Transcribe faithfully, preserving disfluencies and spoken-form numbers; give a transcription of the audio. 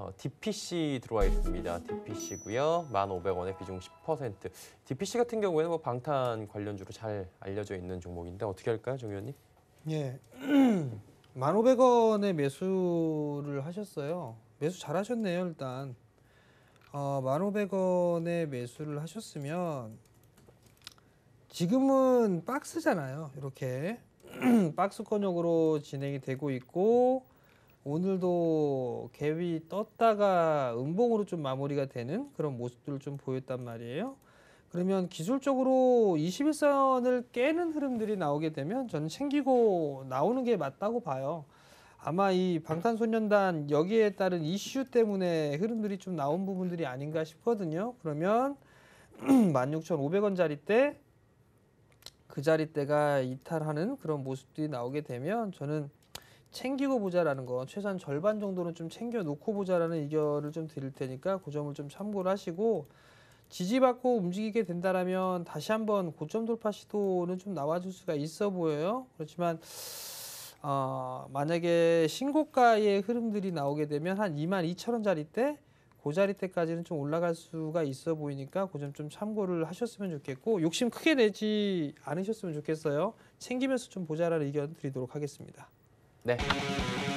어, 디피씨 들어와 있습니다. 디피씨고요. 만 오백 원에 비중 십 퍼센트. 디피씨 같은 경우에는 뭐 방탄 관련주로 잘 알려져 있는 종목인데 어떻게 할까요, 정 의원님? 예. 만 오백 원에 매수를 하셨어요. 매수 잘 하셨네요, 일단. 어, 만 오백 원에 매수를 하셨으면 지금은 박스잖아요. 이렇게 박스권역으로 진행이 되고 있고 오늘도 갭이 떴다가 음봉으로 좀 마무리가 되는 그런 모습들을 좀 보였단 말이에요. 그러면 기술적으로 이십일 선을 깨는 흐름들이 나오게 되면 저는 챙기고 나오는 게 맞다고 봐요. 아마 이 방탄소년단 여기에 따른 이슈 때문에 흐름들이 좀 나온 부분들이 아닌가 싶거든요. 그러면 만 육천 오백 원짜리 때 그 자리대가 이탈하는 그런 모습들이 나오게 되면 저는 챙기고 보자라는 거, 최소한 절반 정도는 좀 챙겨 놓고 보자라는 의견을 좀 드릴 테니까 그 점을 좀 참고를 하시고, 지지받고 움직이게 된다라면 다시 한번 고점 돌파 시도는 좀 나와줄 수가 있어 보여요. 그렇지만 어, 만약에 신고가의 흐름들이 나오게 되면 한 이만 이천 원짜리 때 그 자리 때까지는 좀 올라갈 수가 있어 보이니까 그 점 좀 참고를 하셨으면 좋겠고, 욕심 크게 내지 않으셨으면 좋겠어요. 챙기면서 좀 보자라는 의견 드리도록 하겠습니다. 네.